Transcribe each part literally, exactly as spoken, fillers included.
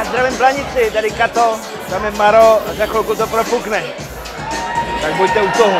zdravím Blanici, tady Kato, tam je Maro, za chvilku to propukne. Tak buďte u toho.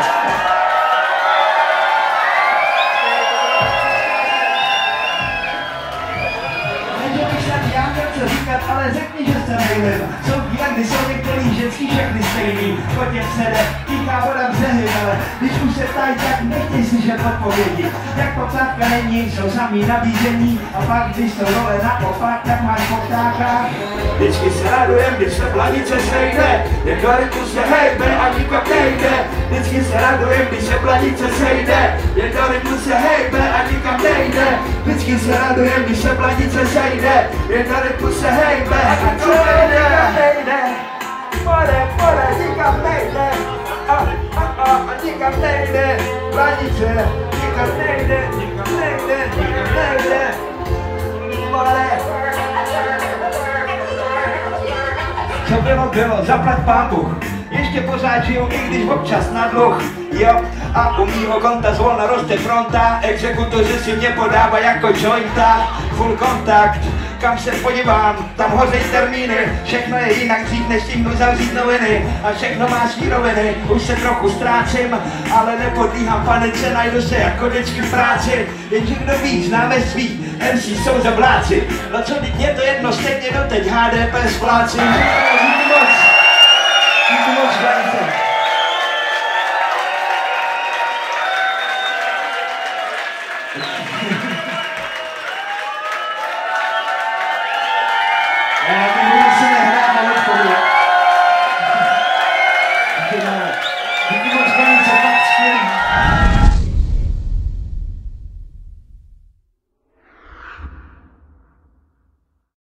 Říkat, ale řekni, že jste nejlep. Jsou výjazdy, jsou některý ženský všechny stejný. Chodě přede, týká voda břehy, ale když už se ptají, tak nechtěj slyšet odpovědi. Jak poptávka není, jsou samý nabízení. A pak, když to role naopak, tak máš poptáka. Vždycky se radujem, když se Blanice sejde. Jak do rytmu se hejbe a nikam nejde. Vždycky se radujem, když se Blanice sejde. Jak do rytmu se hejbe a nikam nejde. Vždycky se radujem, když se Blanice sejde. Jak do rytmu se hejbe a nikam nejde. Pojde, pojde, nikam nejde. A, a, a, a nikam nejde. Blanice, nikam nejde, nikam nejde, nikam nejde. Pojde. Co bylo, bylo, zaplať pán Bůh. Ještě pořád žiju, i když občas na dluh. Jo, a u mýho konta zvolna roste fronta. Exekutoři si mě podávají jako jointa. Full kontakt, kam se podívám, tam hoří termíny. Všechno je jinak dřív, než stihnu zavřít noviny. A všechno má svý roviny, už se trochu ztrácím. Ale nepodlíhám panice, najdu se jako děčky v práci. Jenže kdo ví, známe svý, em cé jsou zabláci. No co, teď je to jedno, stejně doteď há dé pé spláci.